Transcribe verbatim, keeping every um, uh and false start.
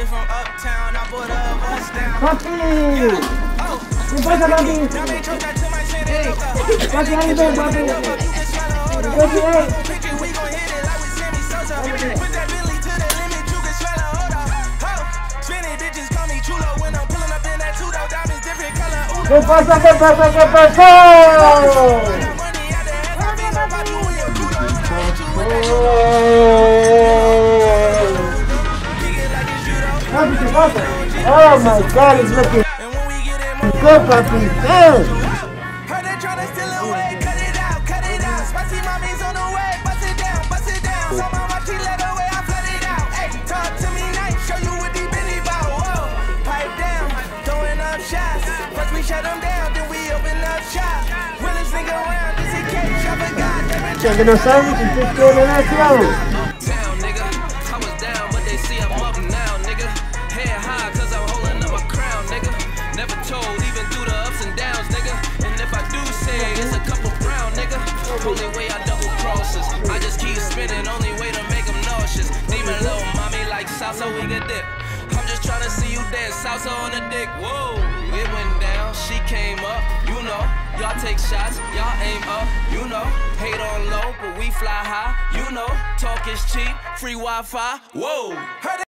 from uptown, I put a bus down. Papi! ¿Qué pasa, papi? Papi, how you doing, papi? Papi, hey! ¿Qué pasa, qué pasa, qué pasó? Papi, ¿qué pasa? Oh my God, it's looking good, papi. Damn. Check no sabe si usted quiere la acción. Only way I double crosses. I just keep spinning, only way to make them nauseous. Demon little mommy like salsa, we get dip. I'm just trying to see you dance salsa on the dick. Whoa, it went down, she came up, you know. Y'all take shots, y'all aim up, you know. Hate on low, but we fly high, you know. Talk is cheap, free Wi-Fi, whoa.